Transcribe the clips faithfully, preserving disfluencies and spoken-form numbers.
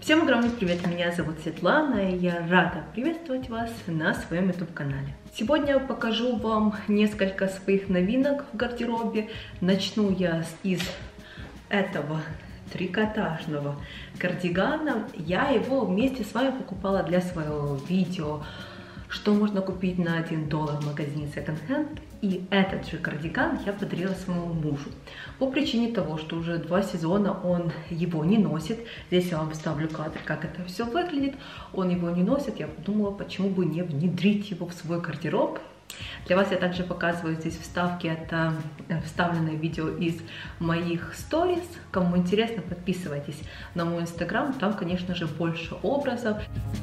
Всем огромный привет, меня зовут Светлана, и я рада приветствовать вас на своем YouTube-канале. Сегодня я покажу вам несколько своих новинок в гардеробе. Начну я из этого трикотажного кардигана. Я его вместе с вами покупала для своего видео, что можно купить на один доллар в магазине Second Hand. И этот же кардиган я подарила своему мужу. По причине того, что уже два сезона он его не носит. Здесь я вам вставлю кадр, как это все выглядит. Он его не носит. Я подумала, почему бы не внедрить его в свой гардероб. Для вас я также показываю здесь вставки. Это вставленное видео из моих сторис. Кому интересно, подписывайтесь на мой инстаграм. Там, конечно же, больше образов.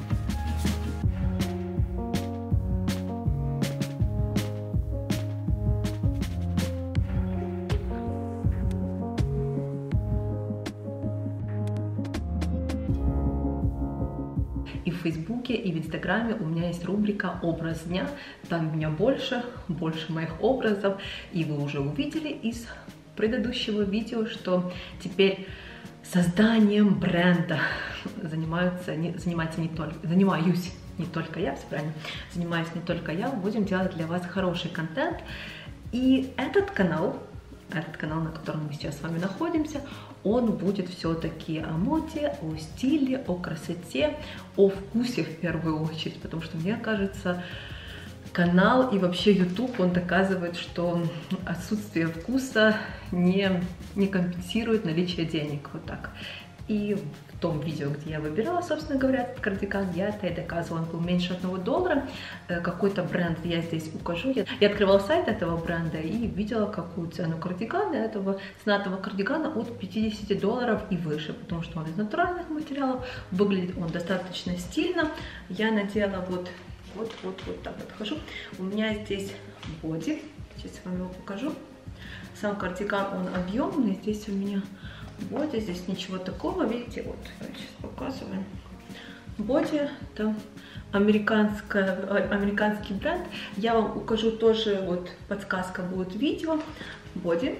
И в Фейсбуке, и в Инстаграме у меня есть рубрика «Образ дня». Там у меня больше, больше моих образов. И вы уже увидели из предыдущего видео, что теперь созданием бренда занимаются, не, занимается не только, занимаюсь не только я, все правильно, занимаюсь не только я. Будем делать для вас хороший контент. И этот канал, этот канал, на котором мы сейчас с вами находимся, он будет все-таки о моде, о стиле, о красоте, о вкусе в первую очередь, потому что мне кажется, канал и вообще YouTube, он доказывает, что отсутствие вкуса не, не компенсирует наличие денег, вот так. И в том видео, где я выбирала, собственно говоря, этот кардиган, я это и доказывала, он был меньше одного доллара. Какой-то бренд я здесь укажу. Я, я открывала сайт этого бренда и видела, какую цену кардигана, этого, цена этого кардигана от пятидесяти долларов и выше, потому что он из натуральных материалов, выглядит он достаточно стильно. Я надела вот, вот, вот, вот так вот хожу. У меня здесь боди, сейчас я вам его покажу. Сам кардиган, он объемный, здесь у меня боди, здесь ничего такого, видите, вот, сейчас показываю. Боди, там американский бренд. Я вам укажу тоже, вот, подсказка будет видео. Боди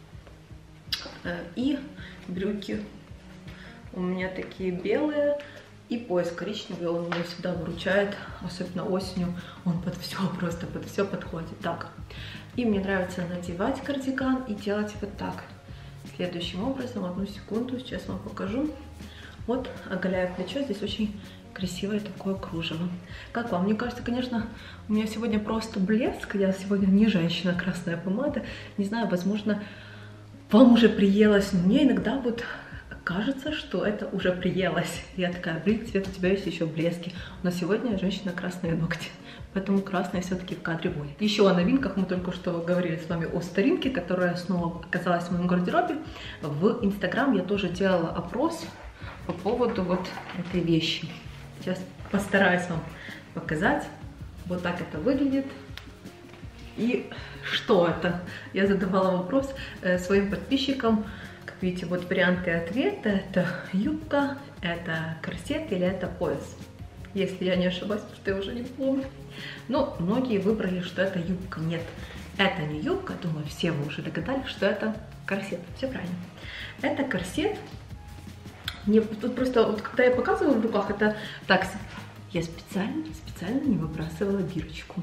и брюки у меня такие белые. И пояс коричневый, он меня всегда выручает, особенно осенью, он под все, просто под все подходит. Так, и мне нравится надевать кардиган и делать вот так. Следующим образом, одну секунду, сейчас вам покажу. Вот, оголяю плечо, здесь очень красивое такое кружево. Как вам? Мне кажется, конечно, у меня сегодня просто блеск, я сегодня не женщина, красная помада. Не знаю, возможно, вам уже приелось, но мне иногда вот кажется, что это уже приелось. Я такая, блин, Свет, у тебя есть еще блески. Но сегодня женщина красные ногти. Поэтому красное все-таки в кадре будет. Еще о новинках. Мы только что говорили с вами о старинке, которая снова оказалась в моем гардеробе. В Инстаграм я тоже делала опрос по поводу вот этой вещи. Сейчас постараюсь вам показать. Вот так это выглядит. И что это? Я задавала вопрос э, своим подписчикам. Как видите, вот варианты ответа. Это юбка, это корсет или это пояс. Если я не ошибаюсь, потому что я уже не помню. Но многие выбрали, что это юбка. Нет, это не юбка. Думаю, все вы уже догадались, что это корсет. Все правильно. Это корсет. Мне тут просто, вот когда я показывала в руках, это так, я специально, специально не выбрасывала бирочку.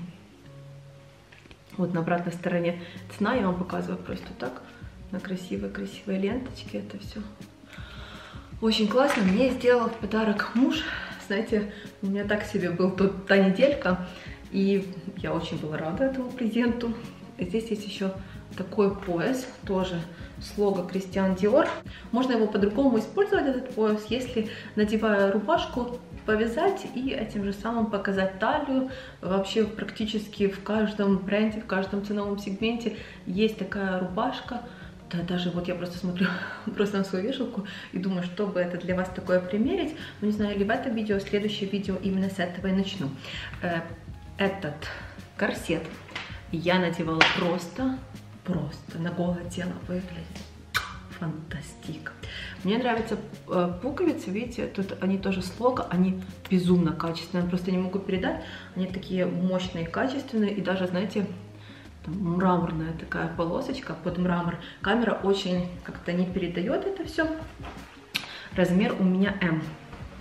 Вот на обратной стороне цена, я вам показываю просто так. На красивой-красивой ленточке это все. Очень классно. Мне сделал в подарок муж. Знаете, у меня так себе был тут та неделька, и я очень была рада этому презенту. Здесь есть еще такой пояс, тоже с лого Кристиан Диор. Можно его по-другому использовать, этот пояс, если, надевая рубашку, повязать и этим же самым показать талию. Вообще практически в каждом бренде, в каждом ценовом сегменте есть такая рубашка. Да, даже вот я просто смотрю просто на свою вешалку и думаю, что бы это для вас такое примерить. Но не знаю, ли в этом видео, следующее видео именно с этого и начну. Этот корсет я надевала просто, просто на голое тело, выглядит фантастик. Мне нравятся пуговицы, видите, тут они тоже с лого, они безумно качественные, просто не могу передать. Они такие мощные, качественные и даже, знаете, там мраморная такая полосочка под мрамор. Камера очень как-то не передает это все. Размер у меня М.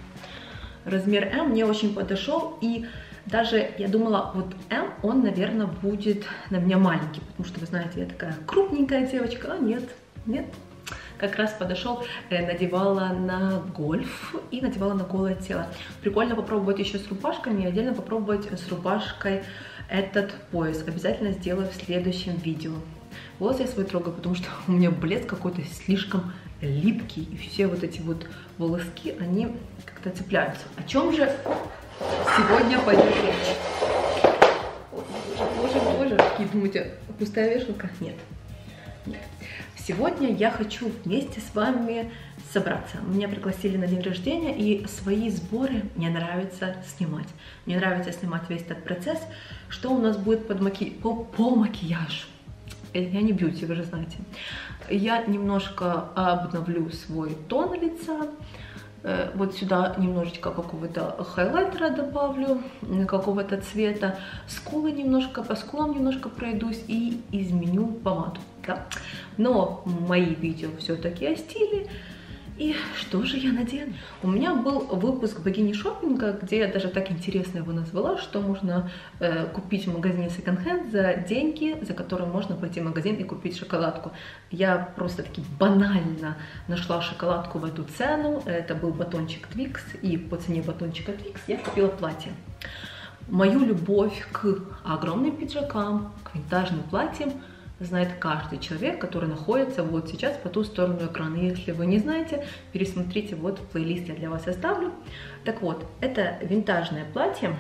размер эм мне очень подошел, и даже я думала, вот эм, он, наверное, будет на меня маленький, потому что, вы знаете, я такая крупненькая девочка, а нет, нет. Как раз подошел, надевала на гольф и надевала на голое тело. Прикольно попробовать еще с рубашками, и отдельно попробовать с рубашкой этот пояс. Обязательно сделаю в следующем видео. Волосы я свои трогаю, потому что у меня блеск какой-то слишком липкий, и все вот эти вот волоски, они как-то цепляются. О чем же сегодня пойдет речь? Боже, боже, боже, какие думаете, пустая вешалка? Нет, нет. Сегодня я хочу вместе с вами собраться. Меня пригласили на день рождения, и свои сборы мне нравится снимать. Мне нравится снимать весь этот процесс, что у нас будет под маки... по, по макияжу. Я не бьюти, вы же знаете. Я немножко обновлю свой тон лица. Вот сюда немножечко какого-то хайлайтера добавлю, какого-то цвета. Скулы немножко, по скулам немножко пройдусь и изменю помаду. Да? Но мои видео все-таки о стиле. И что же я надену? У меня был выпуск богини шоппинга, где я даже так интересно его назвала, что можно э, купить в магазине Second Hand за деньги, за которые можно пойти в магазин и купить шоколадку. Я просто-таки банально нашла шоколадку в эту цену. Это был батончик Twix, и по цене батончика Twix я купила платье. Мою любовь к огромным пиджакам, к винтажным платьям знает каждый человек, который находится вот сейчас по ту сторону экрана. Если вы не знаете, пересмотрите, вот плейлист я для вас оставлю. Так вот, это винтажное платье.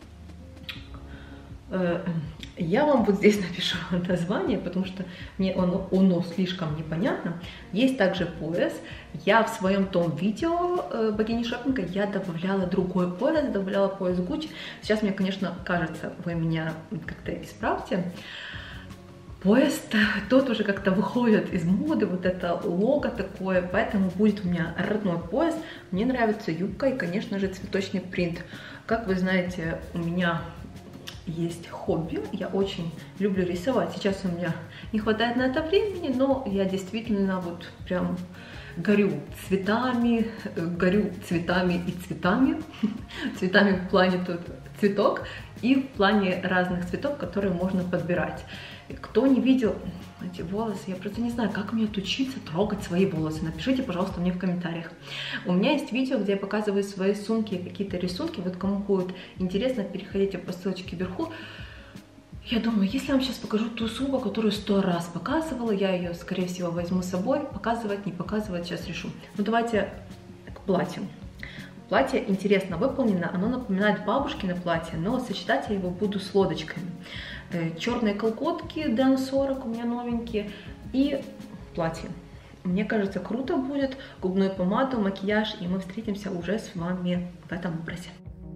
Я вам вот здесь напишу название, потому что мне оно, оно слишком непонятно. Есть также пояс. Я в своем том видео богини шоппинга я добавляла другой пояс, добавляла пояс Gucci. Сейчас мне, конечно, кажется, вы меня как-то исправьте. Пояс тот уже как-то выходит из моды, вот это лого такое, поэтому будет у меня родной пояс. Мне нравится юбка и, конечно же, цветочный принт. Как вы знаете, у меня есть хобби, я очень люблю рисовать. Сейчас у меня не хватает на это времени, но я действительно вот прям горю цветами, горю цветами и цветами. Цветами в плане тут цветок и в плане разных цветов, которые можно подбирать. Кто не видел эти волосы, я просто не знаю, как мне отучиться трогать свои волосы. Напишите, пожалуйста, мне в комментариях. У меня есть видео, где я показываю свои сумки и какие-то рисунки. Вот кому будет интересно, переходите по ссылочке вверху. Я думаю, если я вам сейчас покажу ту сумку, которую сто раз показывала, я ее, скорее всего, возьму с собой. Показывать, не показывать, сейчас решу. Ну, давайте к платью. Платье интересно выполнено, оно напоминает бабушкино платье, но сочетать я его буду с лодочками. Черные колготки Дэн сорок у меня новенькие и платье. Мне кажется, круто будет. Губную помаду, макияж, и мы встретимся уже с вами в этом образе.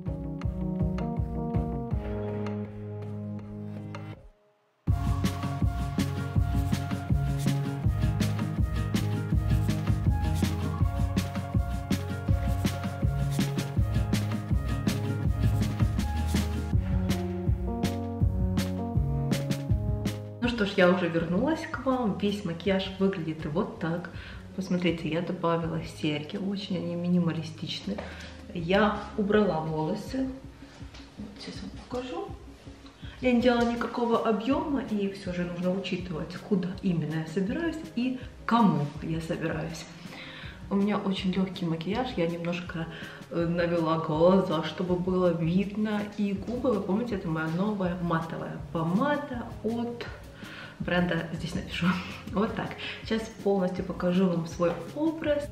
Ну что ж, я уже вернулась к вам. Весь макияж выглядит вот так. Посмотрите, я добавила серьги, очень они минималистичны. Я убрала волосы. Вот сейчас вам покажу. Я не делала никакого объема, и все же нужно учитывать, куда именно я собираюсь и кому я собираюсь. У меня очень легкий макияж, я немножко навела глаза, чтобы было видно. И губы, вы помните, это моя новая матовая помада от бренда, здесь напишу. Вот так. Сейчас полностью покажу вам свой образ.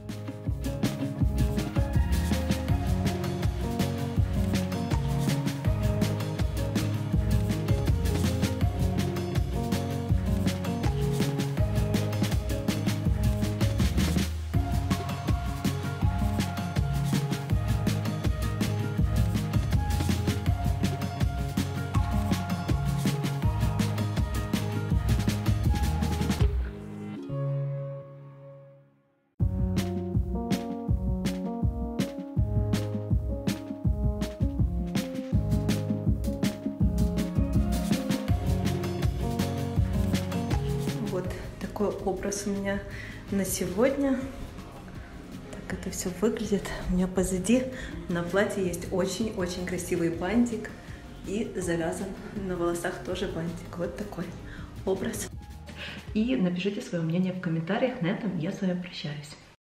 Такой образ у меня на сегодня. Так это все выглядит. У меня позади на платье есть очень-очень красивый бантик. И завязан на волосах тоже бантик. Вот такой образ. И напишите свое мнение в комментариях. На этом я с вами прощаюсь.